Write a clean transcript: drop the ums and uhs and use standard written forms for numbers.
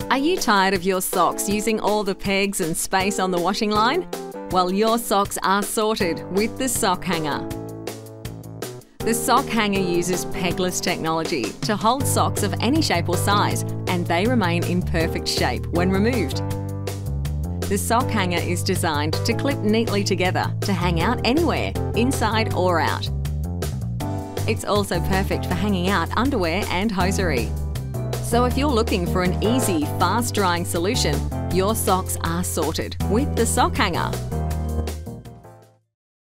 Are you tired of your socks using all the pegs and space on the washing line? Well, your socks are sorted with the sock hanger. The sock hanger uses pegless technology to hold socks of any shape or size, and they remain in perfect shape when removed. The sock hanger is designed to clip neatly together to hang out anywhere, inside or out. It's also perfect for hanging out underwear and hosiery. So if you're looking for an easy, fast-drying solution, your socks are sorted with the sock hanger.